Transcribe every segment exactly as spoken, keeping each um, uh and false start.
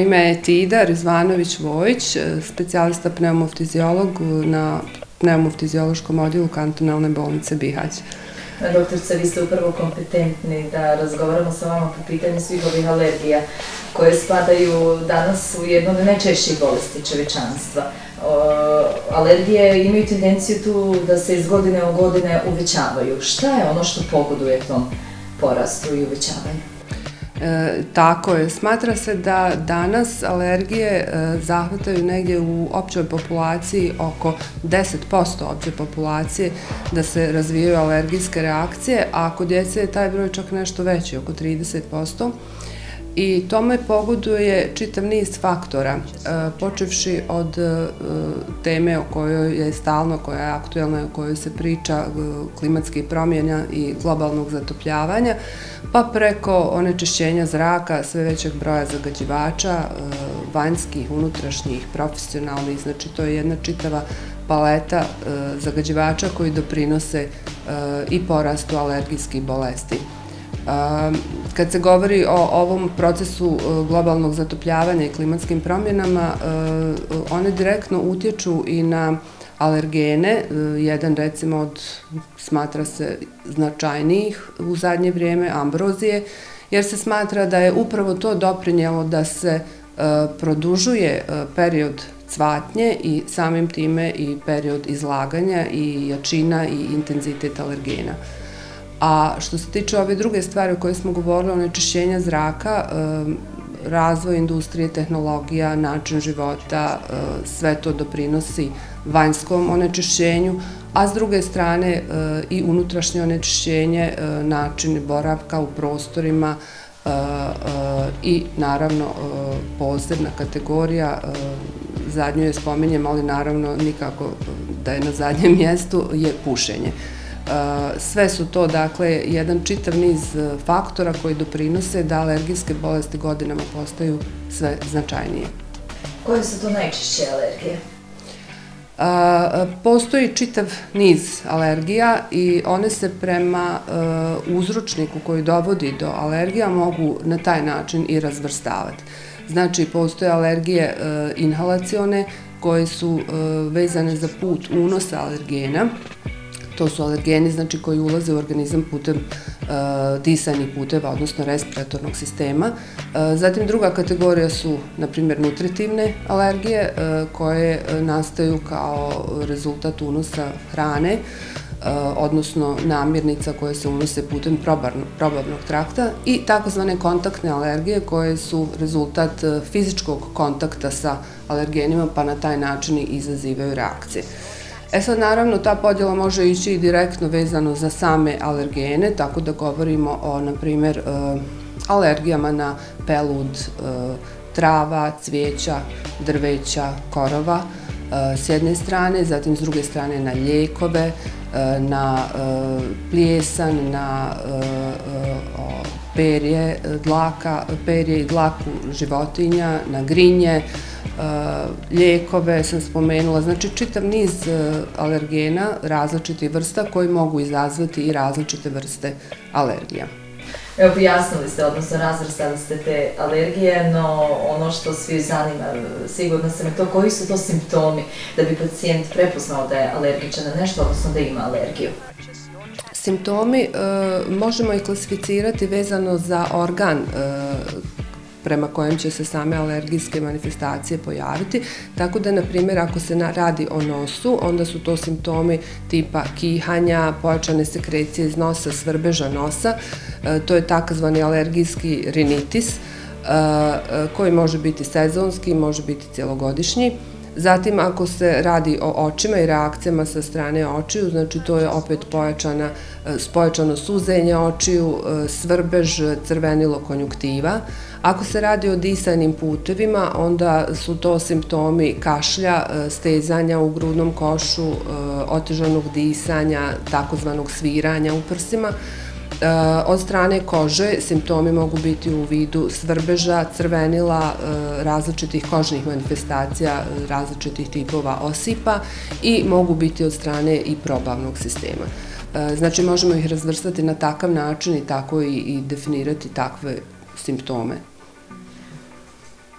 ime je Tida Rizvanović-Vojić, specijalista pneumoftiziolog na pneumoftiziološkom odjelu kantonalne bolnice Bihać. Doktorica, vi ste upravo kompetentni da razgovaramo sa vama po pitanju svih ovih alergija koje spadaju danas u jednu od najčešćih bolesti čovečanstva. Alergije imaju tendenciju tu da se iz godine u godine uvećavaju. Šta je ono što pogoduje tom porastu i uvećavanju? E, tako je. Smatra se da danas alergije e, zahvataju negdje u općoj populaciji oko deset posto opće populacije da se razvijaju alergijske reakcije, a kod djece je taj broj čak nešto veći, oko trideset posto. I tome pogoduje čitav niz faktora, e, počevši od e, teme o kojoj je stalno, koja je aktuelna, o kojoj se priča, e, klimatskih promjena i globalnog zatopljavanja, pa preko onečišćenja zraka, sve većeg broja zagađivača, e, vanjskih, unutrašnjih, profesionalnih, znači to je jedna čitava paleta e, zagađivača koji doprinose e, i porastu alergijskih bolesti. Kad se govori o ovom procesu globalnog zatopljavanja i klimatskim promjenama, one direktno utječu i na alergene. Jedan, recimo, od, smatra se, značajnijih u zadnje vrijeme, ambrozije, jer se smatra da je upravo to doprinjelo da se produžuje period cvatnje i samim time i period izlaganja i jačina i intenzitet alergena. A što se tiče ove druge stvari o kojoj smo govorili, onečišćenja zraka, razvoj industrije, tehnologija, način života, sve to doprinosi vanjskom onečišćenju, a s druge strane i unutrašnje onečišćenje, način boravka u prostorima i naravno posebna kategorija, zadnju je spominjem, ali naravno nikako da je na zadnjem mjestu, je pušenje. Sve su to, dakle, jedan čitav niz faktora koji doprinose da alergijske bolesti godinama postaju sve značajnije. Koje su to najčešće alergije? Postoji čitav niz alergija i one se prema uzročniku koji dovodi do alergija mogu na taj način i razvrstavati. Znači, postoje alergije inhalacione koje su vezane za put unosa alergena. To su alergeni, znači, koji ulaze u organizam putem uh, disajnih puteva, odnosno respiratornog sistema. Uh, zatim druga kategorija su, na primjer, nutritivne alergije, uh, koje nastaju kao rezultat unosa hrane, uh, odnosno namirnica koje se unose putem probavnog trakta, i takozvane kontaktne alergije koje su rezultat uh, fizičkog kontakta sa alergenima, pa na taj način i izazivaju reakcije. E sad, naravno, ta podjela može ići i direktno vezano za same alergene, tako da govorimo o, na primjer, alergijama na pelud trava, cvijeća, drveća, korova s jedne strane, zatim s druge strane na lijekove, na plijesan, na perje, dlaka, perje i dlaku životinja, na grinje, lijekove sam spomenula, znači čitav niz alergena različitih vrsta koji mogu izazvati i različite vrste alergija. Evo, pojasnili ste, odnosno razvrstali ste te alergije, no ono što svi zanima, sigurno sam je to, koji su to simptomi da bi pacijent prepoznao da je alergičan na nešto, odnosno da ima alergiju? Simptomi e, možemo ih klasificirati vezano za organ e, prema kojem će se same alergijske manifestacije pojaviti, tako da, na primjer, ako se radi o nosu, onda su to simptomi tipa kihanja, pojačane sekrecije iz nosa, svrbeža nosa, e, to je takozvani alergijski rinitis, e, koji može biti sezonski, može biti cjelogodišnji. Zatim, ako se radi o očima i reakcijama sa strane očiju, znači to je opet pojačana, pojačano suzenje očiju, svrbež, crvenilo konjuktiva. Ako se radi o disajnim putevima, onda su to simptomi kašlja, stezanja u grudnom košu, otežanog disanja, takozvanog sviranja u prsima. Od strane kože simptomi mogu biti u vidu svrbeža, crvenila, različitih kožnih manifestacija, različitih tipova osipa i mogu biti od strane i probavnog sistema. Znači, možemo ih razvrstati na takav način i tako i definirati takve simptome.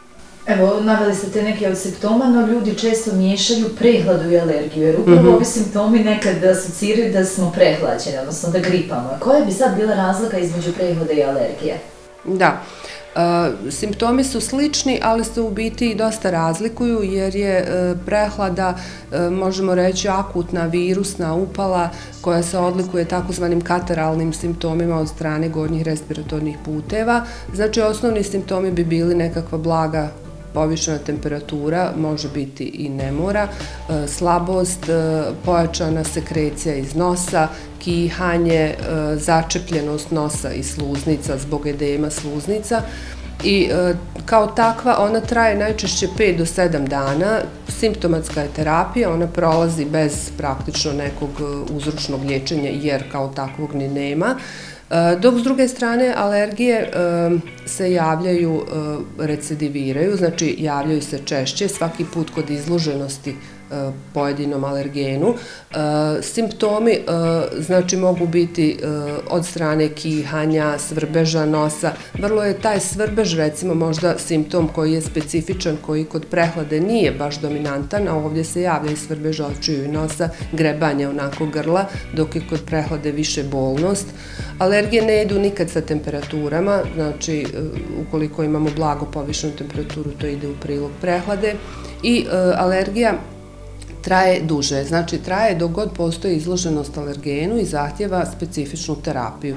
Evo, naveli ste te neke od simptoma, no ljudi često miješaju prehladu i alergiju, jer upravo ovi simptomi nekad asociraju da smo prehlađeni, odnosno da gripamo. Koja bi sad bila razlika između prehlade i alergije? Da. Simptomi su slični, ali se u biti i dosta razlikuju, jer je prehlada, možemo reći, akutna virusna upala koja se odlikuje takozvanim kataralnim simptomima od strane gornjih respiratornih puteva. Znači, osnovni simptomi bi bili nekakva blaga povišena temperatura, može biti i nemora, slabost, pojačana sekrecija iz nosa, kihanje, začepljenost nosa i sluznica zbog edema sluznica i kao takva ona traje najčešće pet do sedam dana. Simptomatska je terapija, ona prolazi bez praktično nekog uzročnog liječenja jer kao takvog ni nema. Dok s druge strane alergije se javljaju, recidiviraju, znači javljaju se češće svaki put kod izloženosti pojedinom alergenu. Simptomi znači mogu biti od strane kihanja, svrbeža nosa. Vrlo je taj svrbež recimo možda simptom koji je specifičan, koji kod prehlade nije baš dominantan, a ovdje se javlja i svrbež očiju i nosa, grebanje onako grla, dok je kod prehlade više bolnost. Alergije ne idu nikad sa temperaturama, znači ukoliko imamo blago povišenu temperaturu to ide u prilog prehlade i alergija traje duže, znači traje dok god postoji izloženost alergenu i zahtjeva specifičnu terapiju.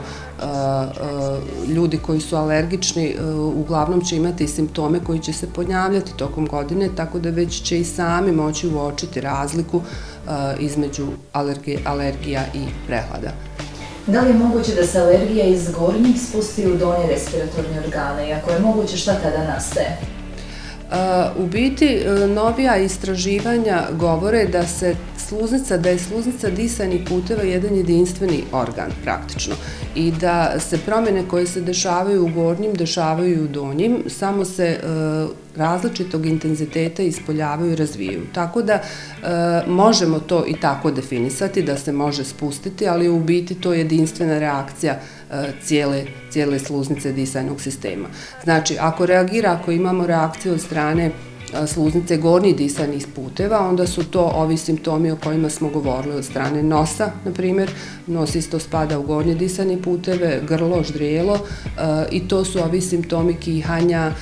Ljudi koji su alergični uglavnom će imati simptome koji će se ponavljati tokom godine, tako da već će i sami moći uočiti razliku između alergija i prehlada. Da li je moguće da se alergija iz gornjih spusti u donje respiratorne organe i ako je moguće, šta tada nastaje? U biti, novija istraživanja govore da se sluznica, da je sluznica disanih puteva jedan jedinstveni organ praktično i da se promjene koje se dešavaju u gornjim dešavaju i u donjim, samo se različitog intenziteta ispoljavaju i razvijaju. Tako da možemo to i tako definisati, da se može spustiti, ali u biti to je jedinstvena reakcija cijele sluznice disajnog sistema. Znači, ako reagira, ako imamo reakciju od strane sluznice gornjih disajnih puteva, onda su to ovi simptomi o kojima smo govorili od strane nosa, na primjer, nos isto spada u gornje disajne puteve, grlo, ždrijelo i to su ovi simptomi kihanja,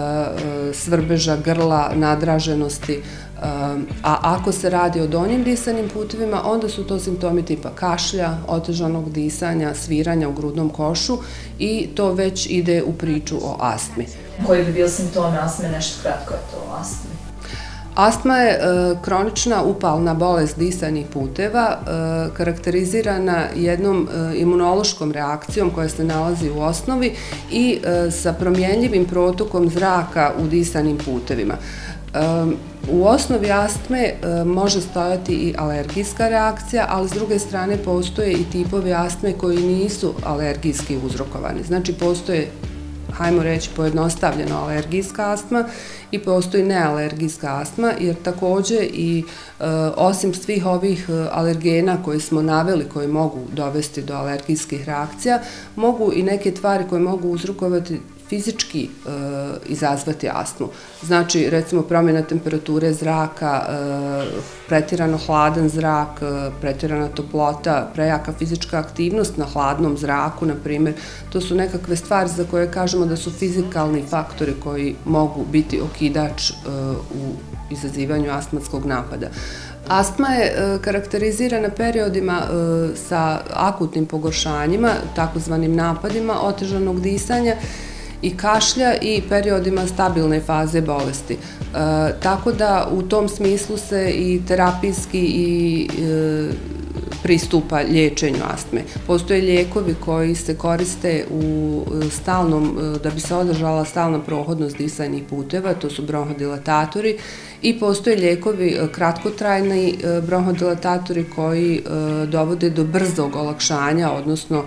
svrbeža grla, nadraženosti. A ako se radi o donjim disanim putevima, onda su to simptomi tipa kašlja, otežanog disanja, sviranja u grudnom košu i to već ide u priču o astmi. Koji bi bio simptomi astme, nešto kratko je to o astmi? Astma je kronična upalna bolest disanih puteva, karakterizirana jednom imunološkom reakcijom koja se nalazi u osnovi i sa promjenjivim protokom zraka u disanim putevima. U osnovi astme može stojati i alergijska reakcija, ali s druge strane postoje i tipovi astme koji nisu alergijski uzrokovani. Znači postoje, hajmo reći pojednostavljeno, alergijska astma i postoji nealergijska astma, jer također i osim svih ovih alergena koje smo naveli koji mogu dovesti do alergijskih reakcija, mogu i neke tvari koje mogu uzrokovati fizički izazvati astmu. Znači, recimo, promjena temperature zraka, pretjerano hladan zrak, pretjerana toplota, prejaka fizička aktivnost na hladnom zraku, na primjer. To su nekakve stvari za koje kažemo da su fizikalni faktori koji mogu biti okidač u izazivanju astmatskog napada. Astma je karakterizirana periodima sa akutnim pogoršanjima, takozvanim napadima otežanog disanja i kašlja i periodima stabilne faze bolesti. Tako da u tom smislu se i terapijski i pristupa liječenju astme. Postoje lijekovi koji se koriste u stalnom, da bi se održala stalna prohodnost disajnih puteva, to su bronhodilatatori, i postoje lijekovi kratkotrajni bronhodilatatori koji dovode do brzog olakšanja, odnosno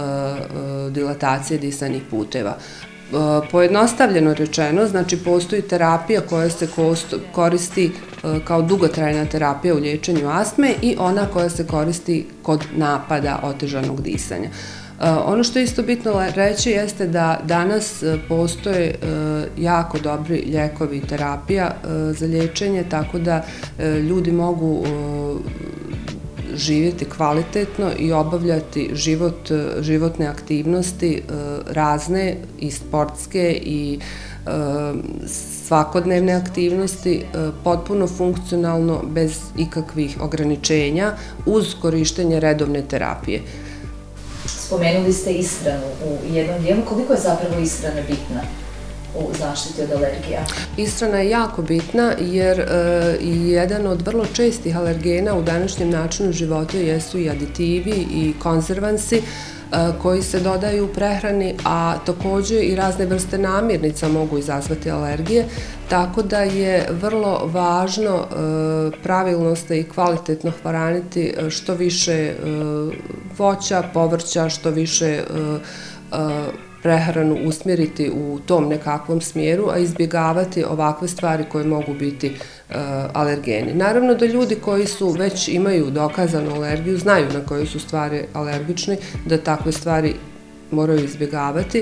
dilatacije disajnih puteva. Pojednostavljeno rečeno, znači postoji terapija koja se koristi kao dugotrajna terapija u liječenju astme i ona koja se koristi kod napada otežanog disanja. Ono što je isto bitno reći jeste da danas postoje jako dobri lijekovi i terapija za liječenje, tako da ljudi mogu živjeti kvalitetno i obavljati život, životne aktivnosti razne i sportske i svakodnevne aktivnosti potpuno funkcionalno bez ikakvih ograničenja uz korištenje redovne terapije. Spomenuli ste ishranu u jednom dijelu. Koliko je zapravo ishrana bitna u zaštiti od alergija? Ishrana je jako bitna jer jedan od vrlo čestih alergena u današnjem načinu života jesu i aditivi i konzervansi koji se dodaju u prehrani, a također i razne vrste namirnica mogu izazvati alergije, tako da je vrlo važno pravilno se i kvalitetno hraniti što više voća, povrća, što više prehranu usmjeriti u tom nekakvom smjeru, a izbjegavati ovakve stvari koje mogu biti alergeni. Naravno da ljudi koji su već imaju dokazanu alergiju, znaju na koje su stvari alergični, da takve stvari moraju izbjegavati.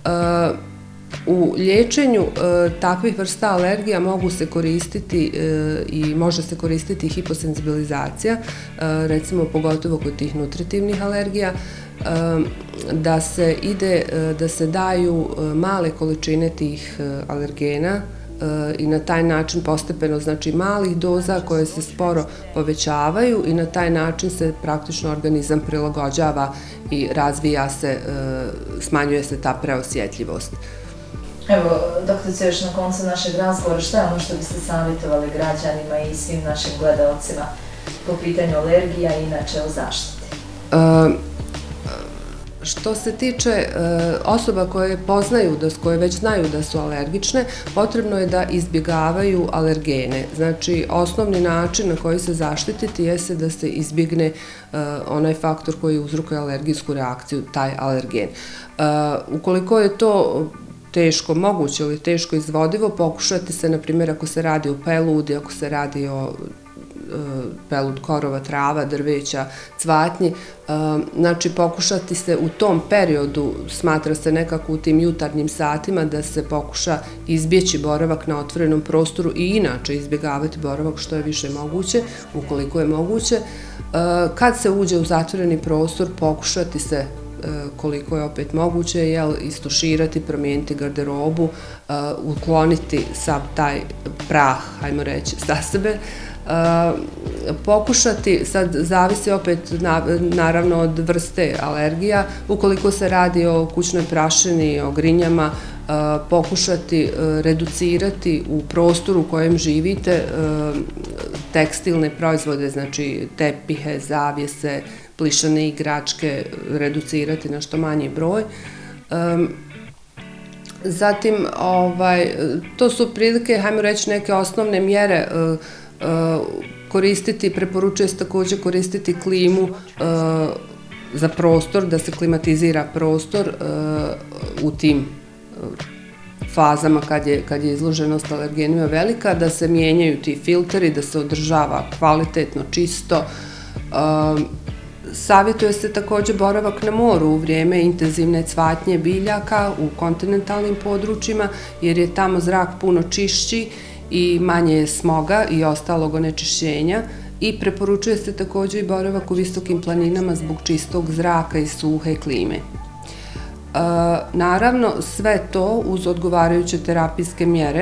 U liječenju takvih vrsta alergija mogu se koristiti i može se koristiti hiposenzibilizacija, recimo pogotovo kod tih nutritivnih alergija, da se ide, da se daju male količine tih alergena i na taj način postepeno, znači malih doza koje se sporo povećavaju i na taj način se praktično organizam prilagođava i razvija se, smanjuje se ta preosjetljivost. Evo, doktorice, još na koncu našeg razgovora, šta je ono što biste savjetovali građanima i svim našim gledalcima po pitanju alergija i inače o zaštiti? Što se tiče osoba koje poznaju, koje već znaju da su alergične, potrebno je da izbjegavaju alergene. Znači, osnovni način na koji se zaštititi jeste da se izbjegne onaj faktor koji uzrokuje alergijsku reakciju, taj alergen. Ukoliko je to teško moguće ili teško izvodivo, pokušati se, na primjer, ako se radi o peludi, ako se radi o pelud korova, trava, drveća, cvatnji, znači pokušati se u tom periodu, smatra se nekako u tim jutarnjim satima, da se pokuša izbjeći boravak na otvorenom prostoru i inače izbjegavati boravak što je više moguće, ukoliko je moguće. Kad se uđe u zatvoreni prostor, pokušati se koliko je opet moguće, jel, istuširati, promijeniti garderobu, ukloniti sav taj prah, hajmo reći, sa sebe. Pokušati, sad zavisi opet naravno od vrste alergija, ukoliko se radi o kućnoj prašini, o grinjama, pokušati reducirati u prostoru u kojem živite tekstilne proizvode, znači tepihe, zavjese, plišane igračke, reducirati na što manji broj. Zatim, to su prilike, hajmo reći, neke osnovne mjere koristiti, preporučuje se također koristiti klimu za prostor, da se klimatizira prostor u tim fazama kad je izloženost alergenima velika, da se mijenjaju ti filteri, da se održava kvalitetno, čisto. Savjetuje se također boravak na moru u vrijeme intenzivne cvatnje biljaka u kontinentalnim područjima, jer je tamo zrak puno čišći i manje je smoga i ostalog onečišćenja, i preporučuje se također i boravak u visokim planinama zbog čistog zraka i suhe klime. Naravno, sve to uz odgovarajuće terapijske mjere.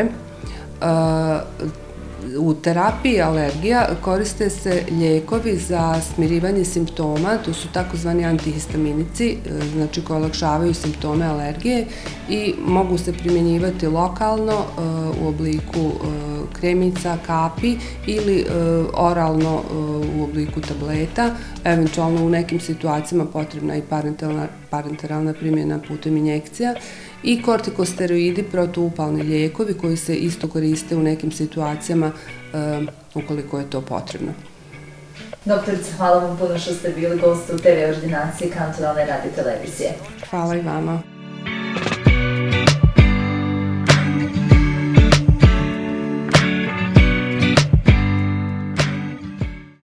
U terapiji alergija koriste se lijekovi za smirivanje simptoma, to su takozvani antihistaminici, znači koji olakšavaju simptome alergije i mogu se primjenjivati lokalno u obliku kremica, kapi ili oralno u obliku tableta. Eventualno u nekim situacijama potrebna je i parenteralna primjena putem injekcija, i kortikosteroidi, protuupalni lijekovi koji se isto koriste u nekim situacijama ukoliko je to potrebno. Doktorice, hvala vam puno što ste bili gost u te ve ordinacije Kantonalne radio televizije. Hvala i vama.